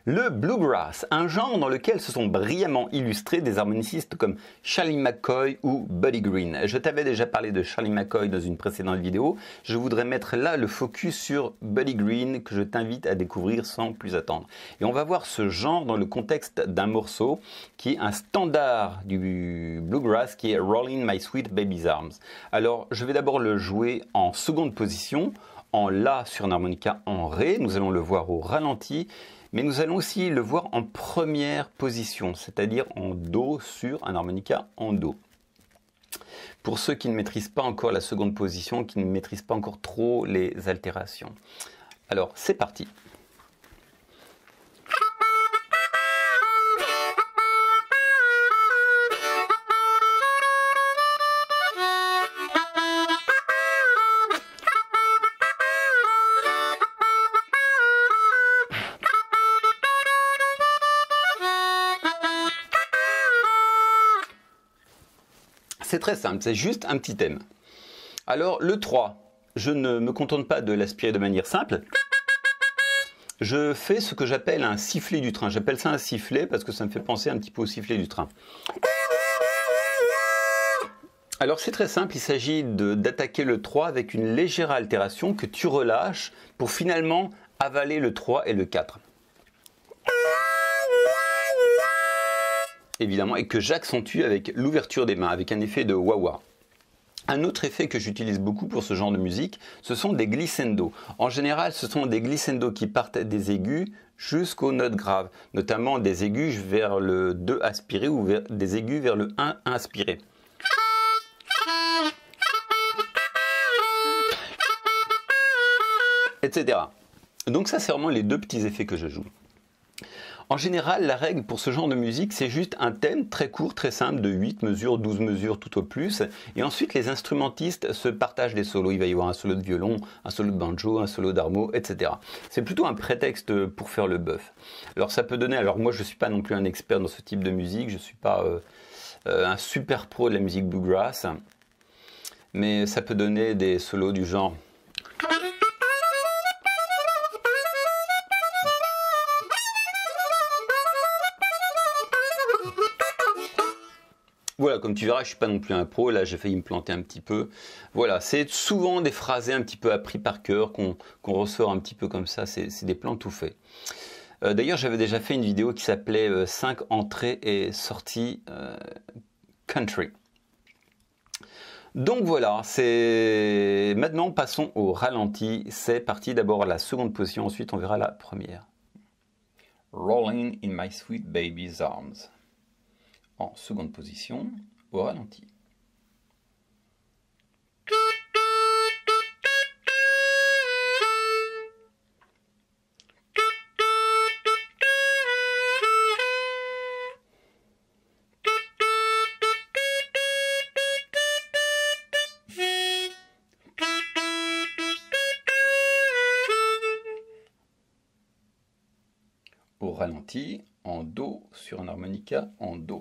Le bluegrass, un genre dans lequel se sont brillamment illustrés des harmonicistes comme Charlie McCoy ou Buddy Green. Je t'avais déjà parlé de Charlie McCoy dans une précédente vidéo. Je voudrais mettre là le focus sur Buddy Green que je t'invite à découvrir sans plus attendre. Et on va voir ce genre dans le contexte d'un morceau qui est un standard du bluegrass qui est Rollin' My Sweet Baby's Arms. Alors je vais d'abord le jouer en seconde position, en La sur un harmonica en Ré. Nous allons le voir au ralenti. Mais nous allons aussi le voir en première position, c'est-à-dire en Do sur un harmonica en Do. Pour ceux qui ne maîtrisent pas encore la seconde position, qui ne maîtrisent pas encore trop les altérations. Alors, c'est parti. C'est très simple, c'est juste un petit thème. Alors le 3, je ne me contente pas de l'aspirer de manière simple. Je fais ce que j'appelle un sifflet du train. J'appelle ça un sifflet parce que ça me fait penser un petit peu au sifflet du train. Alors c'est très simple, il s'agit d'attaquer le 3 avec une légère altération que tu relâches pour finalement avaler le 3 et le 4. Évidemment, et que j'accentue avec l'ouverture des mains, avec un effet de wah-wah. Un autre effet que j'utilise beaucoup pour ce genre de musique, ce sont des glissando. En général, ce sont des glissando qui partent des aigus jusqu'aux notes graves, notamment des aigus vers le 2 aspiré ou des aigus vers le 1 inspiré. Etc. Donc ça, c'est vraiment les deux petits effets que je joue. En général, la règle pour ce genre de musique, c'est juste un thème très court, très simple, de 8 mesures, 12 mesures tout au plus. Et ensuite, les instrumentistes se partagent les solos. Il va y avoir un solo de violon, un solo de banjo, un solo d'harmo, etc. C'est plutôt un prétexte pour faire le bœuf. Alors ça peut donner, alors moi je ne suis pas non plus un expert dans ce type de musique, je ne suis pas un super pro de la musique bluegrass, mais ça peut donner des solos du genre... Voilà, comme tu verras, je ne suis pas non plus un pro, là j'ai failli me planter un petit peu. Voilà, c'est souvent des phrasés un petit peu appris par cœur, qu'on ressort un petit peu comme ça, c'est des plans tout faits. D'ailleurs, j'avais déjà fait une vidéo qui s'appelait 5 entrées et sorties country. Donc voilà, maintenant passons au ralenti. C'est parti, d'abord la seconde position, ensuite on verra la première. Rolling in my sweet baby's arms. En seconde position, au ralenti. Au ralenti, en Do sur un harmonica en Do.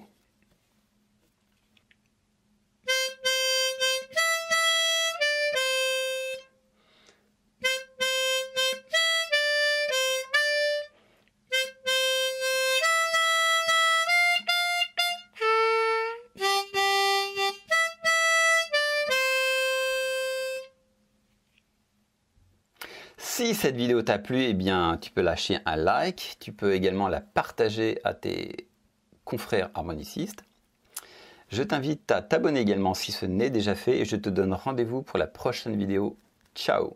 Si cette vidéo t'a plu, eh bien, tu peux lâcher un like, tu peux également la partager à tes confrères harmonicistes. Je t'invite à t'abonner également si ce n'est déjà fait et je te donne rendez-vous pour la prochaine vidéo. Ciao!